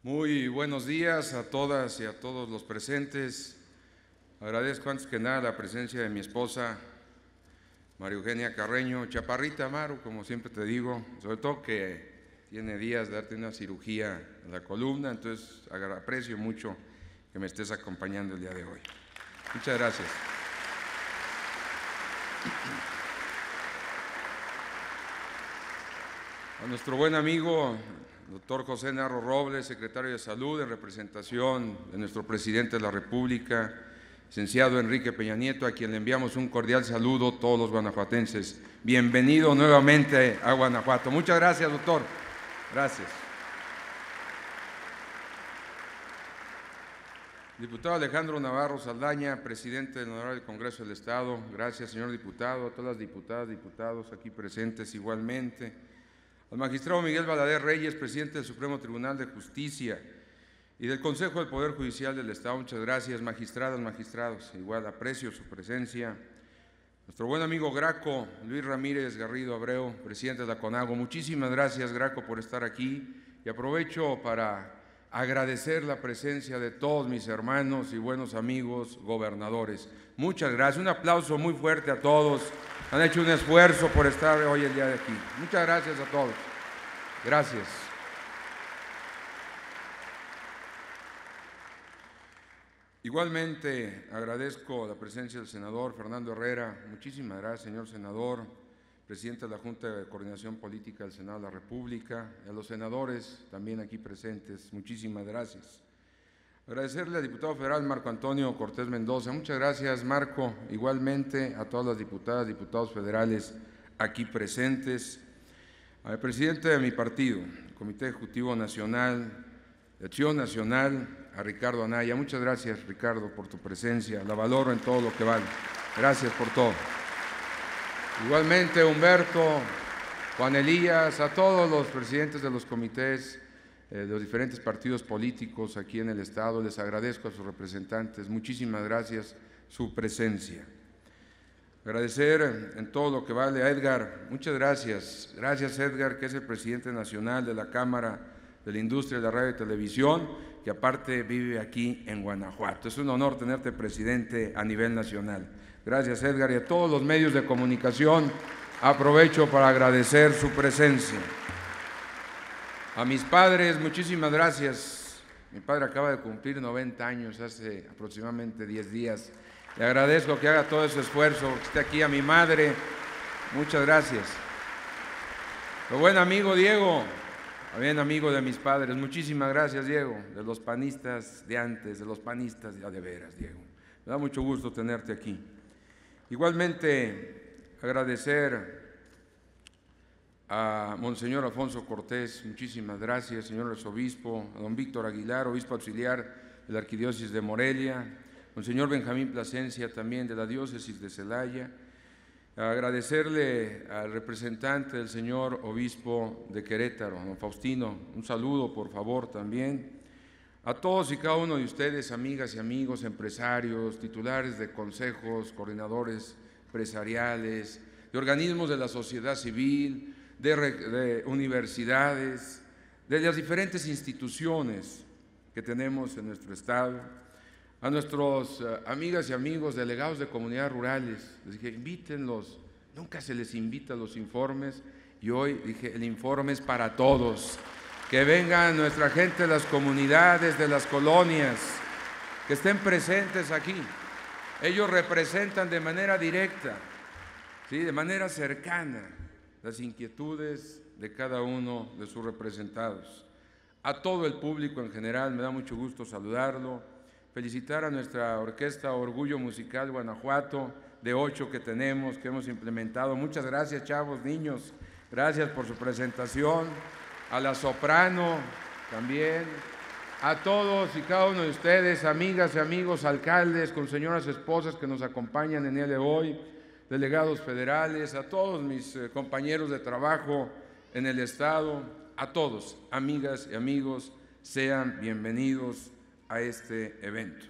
Muy buenos días a todas y a todos los presentes. Agradezco antes que nada la presencia de mi esposa, María Eugenia Carreño, chaparrita Maru, como siempre te digo, sobre todo que tiene días de darte una cirugía en la columna, entonces aprecio mucho que me estés acompañando el día de hoy. Muchas gracias. A nuestro buen amigo, doctor José Narro Robles, secretario de Salud, en representación de nuestro presidente de la República, licenciado Enrique Peña Nieto, a quien le enviamos un cordial saludo todos los guanajuatenses. Bienvenido nuevamente a Guanajuato. Muchas gracias, doctor. Gracias. Diputado Alejandro Navarro Saldaña, presidente del Honorable Congreso del Estado. Gracias, señor diputado. A todas las diputadas, diputados aquí presentes igualmente. Al magistrado Miguel Valadez Reyes, presidente del Supremo Tribunal de Justicia y del Consejo del Poder Judicial del Estado. Muchas gracias, magistradas, magistrados. Igual aprecio su presencia. Nuestro buen amigo Graco, Luis Ramírez Garrido Abreu, presidente de la CONAGO. Muchísimas gracias, Graco, por estar aquí. Y aprovecho para agradecer la presencia de todos mis hermanos y buenos amigos gobernadores. Muchas gracias. Un aplauso muy fuerte a todos. Han hecho un esfuerzo por estar hoy el día de aquí. Muchas gracias a todos. Gracias. Igualmente agradezco la presencia del senador Fernando Herrera. Muchísimas gracias, señor senador, presidente de la Junta de Coordinación Política del Senado de la República, y a los senadores también aquí presentes. Muchísimas gracias. Agradecerle al diputado federal Marco Antonio Cortés Mendoza. Muchas gracias, Marco. Igualmente a todas las diputadas, diputados federales aquí presentes. Al presidente de mi partido, el Comité Ejecutivo Nacional de Acción Nacional, a Ricardo Anaya. Muchas gracias, Ricardo, por tu presencia. La valoro en todo lo que vale. Gracias por todo. Igualmente, Humberto, Juan Elías, a todos los presidentes de los comités de los diferentes partidos políticos aquí en el Estado, les agradezco a sus representantes. Muchísimas gracias su presencia. Agradecer en todo lo que vale a Edgar. Muchas gracias. Gracias, Edgar, que es el presidente nacional de la Cámara de la Industria de la Radio y Televisión, que aparte vive aquí en Guanajuato. Es un honor tenerte presidente a nivel nacional. Gracias, Edgar, y a todos los medios de comunicación aprovecho para agradecer su presencia. A mis padres, muchísimas gracias. Mi padre acaba de cumplir 90 años hace aproximadamente 10 días. Le agradezco que haga todo ese esfuerzo, que esté aquí. A mi madre, muchas gracias. Mi buen amigo Diego, también amigo de mis padres, muchísimas gracias, Diego, de los panistas de antes, de los panistas ya de veras, Diego. Me da mucho gusto tenerte aquí. Igualmente, agradecer a Monseñor Alfonso Cortés, muchísimas gracias, señor arzobispo, a don Víctor Aguilar, obispo auxiliar de la Arquidiócesis de Morelia, Monseñor Benjamín Plasencia, también de la Diócesis de Celaya. Agradecerle al representante del señor obispo de Querétaro, don Faustino, un saludo por favor también. A todos y cada uno de ustedes, amigas y amigos, empresarios, titulares de consejos, coordinadores empresariales, de organismos de la sociedad civil, de universidades, de las diferentes instituciones que tenemos en nuestro Estado, a nuestros amigas y amigos delegados de comunidades rurales. Les dije, invítenlos, nunca se les invita a los informes, y hoy dije, el informe es para todos. Que vengan nuestra gente de las comunidades, de las colonias, que estén presentes aquí. Ellos representan de manera directa, ¿sí?, de manera cercana, las inquietudes de cada uno de sus representados. A todo el público en general, me da mucho gusto saludarlo, felicitar a nuestra orquesta Orgullo Musical Guanajuato, de 8 que tenemos, que hemos implementado. Muchas gracias, chavos, niños, gracias por su presentación. A la soprano también, a todos y cada uno de ustedes, amigas y amigos, alcaldes con señoras esposas que nos acompañan en el día de hoy, delegados federales, a todos mis compañeros de trabajo en el Estado, a todos, amigas y amigos, sean bienvenidos a este evento.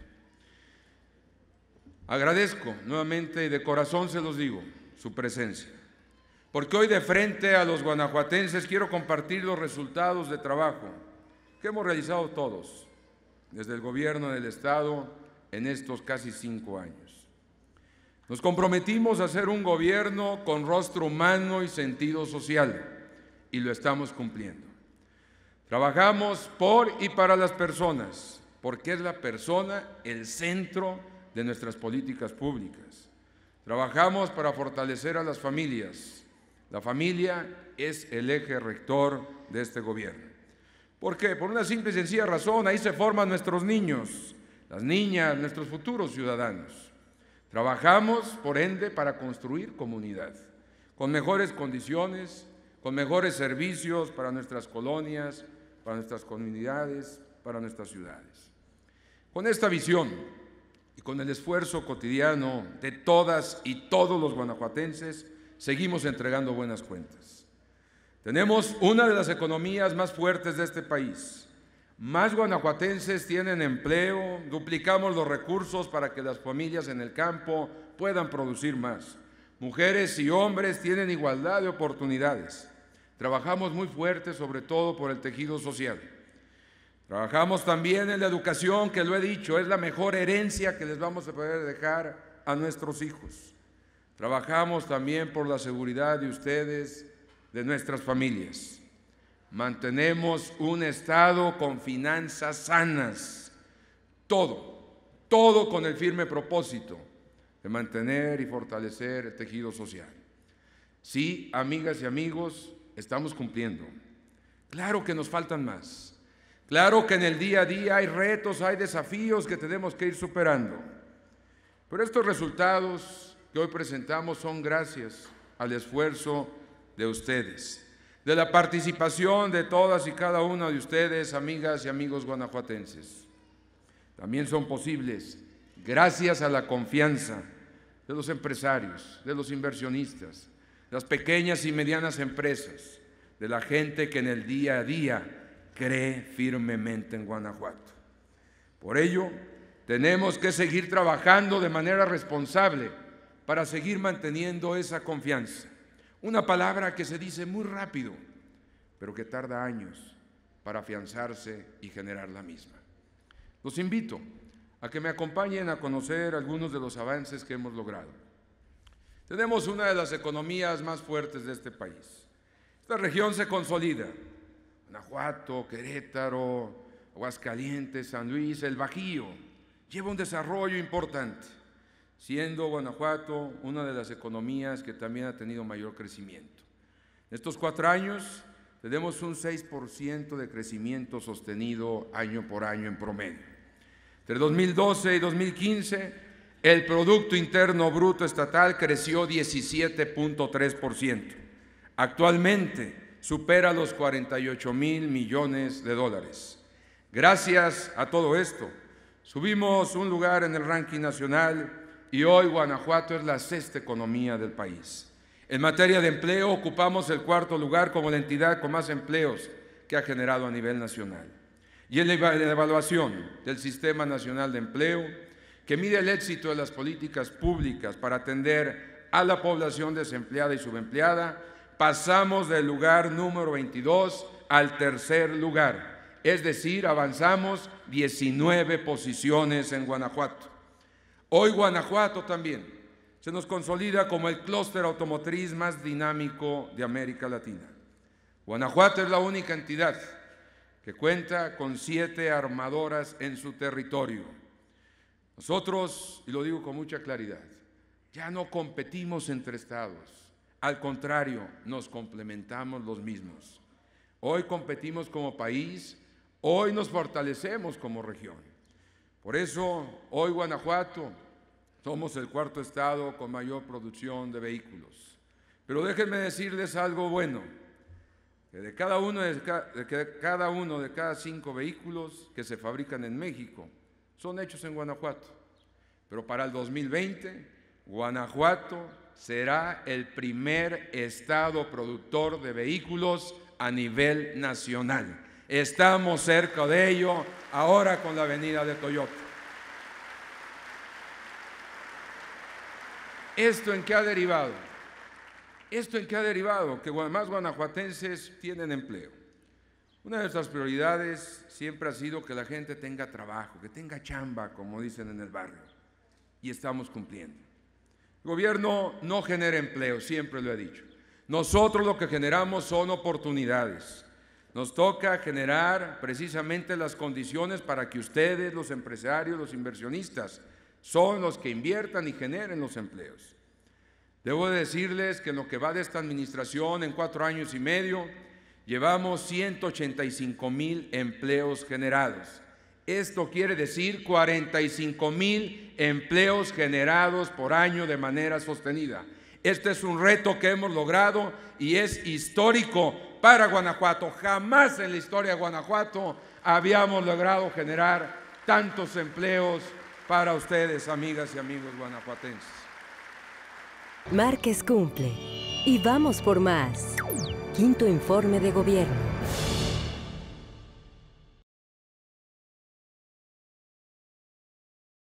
Agradezco nuevamente y de corazón se los digo, su presencia, porque hoy de frente a los guanajuatenses quiero compartir los resultados de trabajo que hemos realizado todos desde el gobierno del Estado en estos casi 5 años. Nos comprometimos a hacer un gobierno con rostro humano y sentido social, y lo estamos cumpliendo. Trabajamos por y para las personas, porque es la persona el centro de nuestras políticas públicas. Trabajamos para fortalecer a las familias. La familia es el eje rector de este gobierno. ¿Por qué? Por una simple y sencilla razón: ahí se forman nuestros niños, las niñas, nuestros futuros ciudadanos. Trabajamos, por ende, para construir comunidad, con mejores condiciones, con mejores servicios para nuestras colonias, para nuestras comunidades, para nuestras ciudades. Con esta visión y con el esfuerzo cotidiano de todas y todos los guanajuatenses, seguimos entregando buenas cuentas. Tenemos una de las economías más fuertes de este país. Más guanajuatenses tienen empleo, duplicamos los recursos para que las familias en el campo puedan producir más. Mujeres y hombres tienen igualdad de oportunidades. Trabajamos muy fuerte, sobre todo por el tejido social. Trabajamos también en la educación, que lo he dicho, es la mejor herencia que les vamos a poder dejar a nuestros hijos. Trabajamos también por la seguridad de ustedes, de nuestras familias. Mantenemos un Estado con finanzas sanas, todo con el firme propósito de mantener y fortalecer el tejido social. Sí, amigas y amigos, estamos cumpliendo. Claro que nos faltan más. Claro que en el día a día hay retos, hay desafíos que tenemos que ir superando. Pero estos resultados que hoy presentamos son gracias al esfuerzo de ustedes, de la participación de todas y cada una de ustedes, amigas y amigos guanajuatenses. También son posibles gracias a la confianza de los empresarios, de los inversionistas, de las pequeñas y medianas empresas, de la gente que en el día a día cree firmemente en Guanajuato. Por ello, tenemos que seguir trabajando de manera responsable para seguir manteniendo esa confianza. Una palabra que se dice muy rápido, pero que tarda años para afianzarse y generar la misma. Los invito a que me acompañen a conocer algunos de los avances que hemos logrado. Tenemos una de las economías más fuertes de este país. Esta región se consolida. Guanajuato, Querétaro, Aguascalientes, San Luis, el Bajío, lleva un desarrollo importante, siendo Guanajuato una de las economías que también ha tenido mayor crecimiento. En estos 4 años tenemos un 6% de crecimiento sostenido año por año en promedio. Entre 2012 y 2015, el Producto Interno Bruto Estatal creció 17.3%. Actualmente supera los 48,000 millones de dólares. Gracias a todo esto, subimos un lugar en el ranking nacional y hoy Guanajuato es la 6ª economía del país. En materia de empleo, ocupamos el 4º lugar como la entidad con más empleos que ha generado a nivel nacional. Y en la evaluación del Sistema Nacional de Empleo, que mide el éxito de las políticas públicas para atender a la población desempleada y subempleada, pasamos del lugar número 22 al 3er lugar, es decir, avanzamos 19 posiciones en Guanajuato. Hoy Guanajuato también se nos consolida como el clúster automotriz más dinámico de América Latina. Guanajuato es la única entidad que cuenta con 7 armadoras en su territorio. Nosotros, y lo digo con mucha claridad, ya no competimos entre estados. Al contrario, nos complementamos los mismos. Hoy competimos como país, hoy nos fortalecemos como región. Por eso, hoy Guanajuato, somos el 4º estado con mayor producción de vehículos. Pero déjenme decirles algo bueno, que de cada uno de cada 5 vehículos que se fabrican en México son hechos en Guanajuato. Pero para el 2020, Guanajuato será el primer estado productor de vehículos a nivel nacional. Estamos cerca de ello ahora con la venida de Toyota. ¿Esto en qué ha derivado? Que más guanajuatenses tienen empleo. Una de nuestras prioridades siempre ha sido que la gente tenga trabajo, que tenga chamba, como dicen en el barrio, y estamos cumpliendo. El gobierno no genera empleo, siempre lo he dicho. Nosotros lo que generamos son oportunidades. Nos toca generar precisamente las condiciones para que ustedes, los empresarios, los inversionistas, son los que inviertan y generen los empleos. Debo decirles que en lo que va de esta administración, en 4 años y medio, llevamos 185,000 empleos generados. Esto quiere decir 45,000 empleos generados por año de manera sostenida. Este es un reto que hemos logrado y es histórico para Guanajuato. Jamás en la historia de Guanajuato habíamos logrado generar tantos empleos para ustedes, amigas y amigos guanajuatenses. Márquez cumple y vamos por más. Quinto Informe de Gobierno.